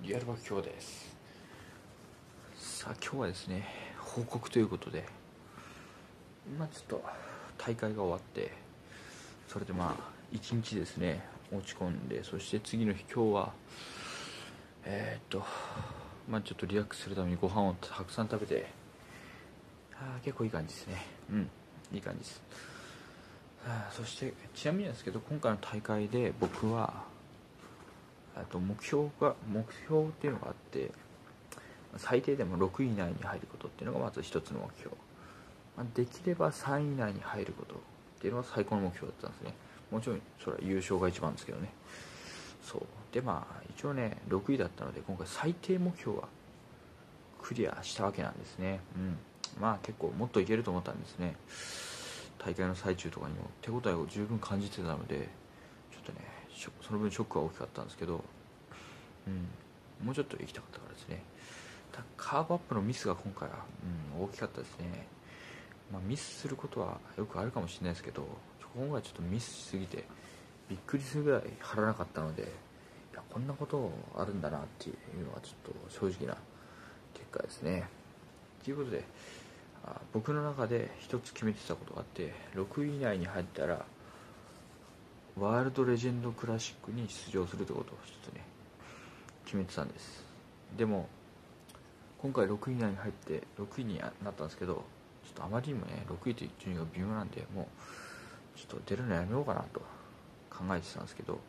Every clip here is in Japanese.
リアルバ今日です。さあ今日はですね、報告ということで、ちょっと大会が終わって、それで一日ですね落ち込んで、そして次の日今日はちょっとリラックスするためにご飯をたくさん食べて、結構いい感じですね。いい感じです。そしてちなみになんですけど、今回の大会で僕は目標っていうのがあって、最低でも6位以内に入ることっていうのがまず一つの目標、できれば3位以内に入ることっていうのが最高の目標だったんですね。もちろんそれは優勝が一番ですけどね。そうで一応ね6位だったので、今回最低目標はクリアしたわけなんですね。結構もっといけると思ったんですね。大会の最中とかにも手応えを十分感じてたので、ちょっとねその分ショックは大きかったんですけど、もうちょっと行きたかったからですね。カーブアップのミスが今回は、大きかったですね。ミスすることはよくあるかもしれないですけど、今回ちょっとミスしすぎてびっくりするぐらい張らなかったので、こんなことあるんだなっていうのはちょっと正直な結果ですね。ということで、僕の中で一つ決めてたことがあって、6位以内に入ったらワールドレジェンドクラシックに出場するということを一つね決めてたんです。でも今回6位以内に入って6位になったんですけど、ちょっとあまりにもね6位という順位が微妙なんで、もうちょっと出るのやめようかなと考えてたんですけど、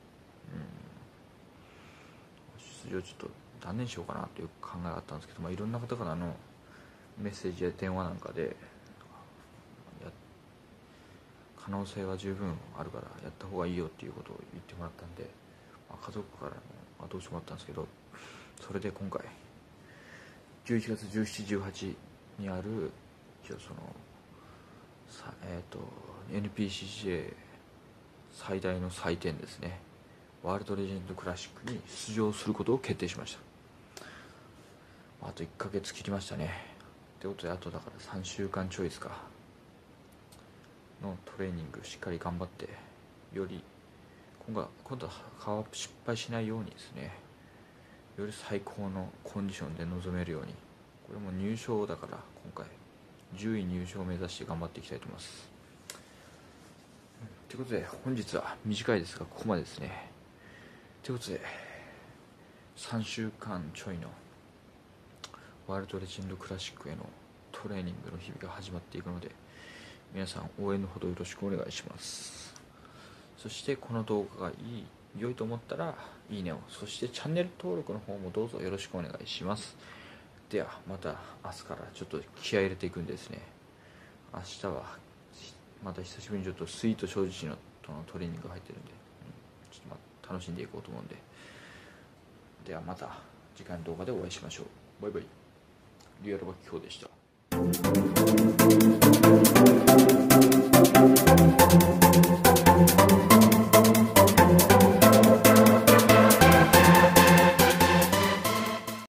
出場ちょっと断念しようかなという考えがあったんですけど、いろんな方からのメッセージや電話なんかで可能性は十分あるからやった方がいいよっていうことを言ってもらったんで、家族からの後押しもあったんですけど、それで今回11月17、18にあるNPCCA 最大の祭典ですね、ワールドレジェンドクラシックに出場することを決定しました。あと1ヶ月切りましたね。ってことで、あとだから3週間ちょいですかのトレーニングしっかり頑張って、より今度は失敗しないようにですね、より最高のコンディションで臨めるように、これも入賞だから今回10位入賞を目指して頑張っていきたいと思います。ということで本日は短いですがここまでですね。ということで3週間ちょいのワールドレジェンドクラシックへのトレーニングの日々が始まっていくので、皆さん応援のほどよろしくお願いします。そしてこの動画が良いと思ったらいいねを、そしてチャンネル登録の方もどうぞよろしくお願いします。ではまた明日からちょっと気合い入れていくんですね。明日はまた久しぶりにちょっとスイート正直のとのトレーニングが入ってるんで、ちょっと楽しんでいこうと思うんで、ではまた次回の動画でお会いしましょう。バイバイ。リアルバキョウでした。